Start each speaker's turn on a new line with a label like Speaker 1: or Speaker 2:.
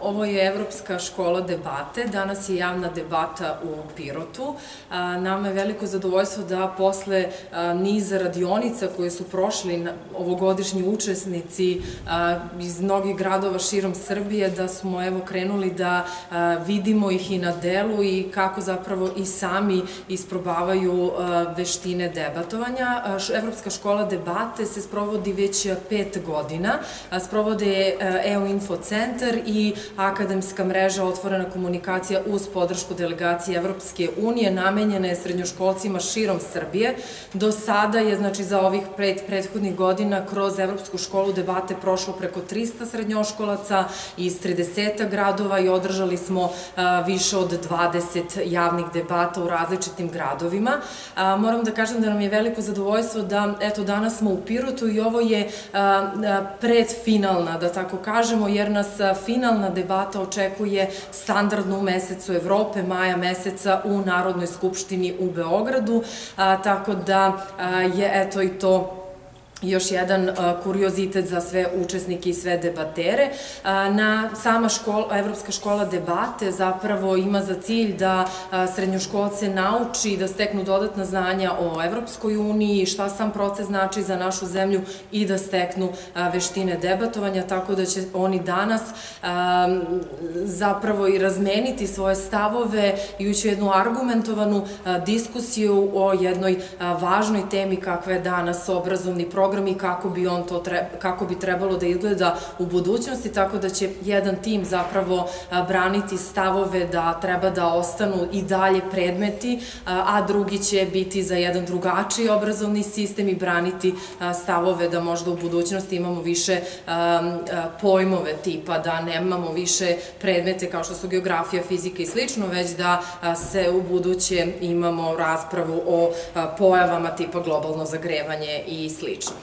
Speaker 1: ovo je Evropska škola debate, danas je javna debata u Pirotu. Nama je veliko zadovoljstvo da posle niza radionica koje su prošli ovogodišnji učesnici iz mnogih gradova širom Srbije, da smo evo krenuli da vidimo ih i na delu i kako zapravo i sami isprobavaju veštine debatovanja. Evropska škola debate se sprovodi već 5 godina. Sprovode EU Info centar i akademska mreža Otvorena komunikacija uz podršku delegacije Evropske unije, namenjena je srednjoškolcima širom Srbije. Do sada je, znači, za ovih prethodnih godina kroz Evropsku školu debate prošlo preko 300 srednjoškolaca iz 30 gradova i održali smo više od 20 javnih debata u različitim gradovima. Moram da kažem da nam je veliko zadovoljstvo da, eto, danas smo u Pirotu i ovo je predfinalna, da tako kažemo, jer nas finalna debata očekuje standardno u mesecu Evrope, maja meseca u Narodnoj skupštini u Beogradu, tako da je, eto, i to još jedan kuriozitet za sve učesnike i sve debatere. Sama Evropska škola debate zapravo ima za cilj da srednjoškolce nauči da steknu dodatna znanja o Evropskoj uniji, šta sam proces znači za našu zemlju i da steknu veštine debatovanja, tako da će oni danas zapravo i razmeniti svoje stavove i ući u jednu argumentovanu diskusiju o jednoj važnoj temi kakva je danas obrazovni program i kako bi trebalo da izgleda u budućnosti, tako da će jedan tim zapravo braniti stavove da treba da ostanu i dalje predmeti, a drugi će biti za jedan drugačiji obrazovni sistem i braniti stavove da možda u budućnosti imamo više pojmove tipa da nemamo više predmete kao što su geografija, fizika i slično, već da se u buduće imamo raspravu o pojavama tipa globalno zagrevanje i slično.